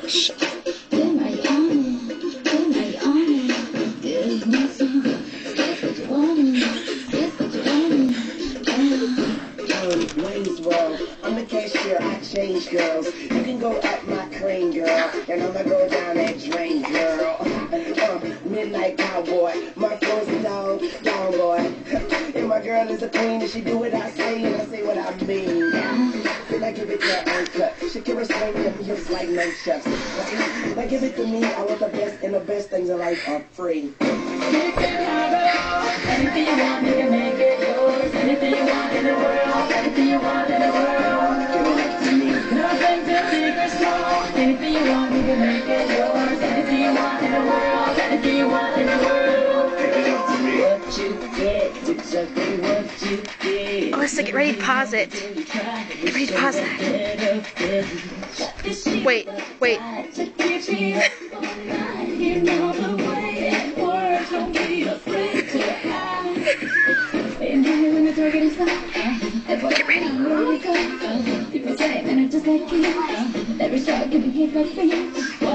Wayne's World, I'm the cashier, I change girls. You can go up my crane, girl, and I'ma go down that drain, girl. Midnight cowboy, my flow's a down boy. And my girl is a queen, and she do what I say, and I say what I mean. Then I give it to her uncut. Shakira swing them hips like nunchucks. Now give it to me, I want the best, and the best things in life are free. You can have it all, anything you want, you can make it yours. Anything you want in the world, anything you want in the world. Give it up to me. Nothing too big or small. Anything you want, you can make it yours. Anything you want in the world, anything you want in the world. Give it up to me. What you get, exactly what you get. Oh, let's get ready to pause it. Get ready to pause that. Wait. You know the way it works, don't be afraid to ask. And then when the door gets loud, Get ready. people say, man, I'm just like you. Every shot can be hit by free.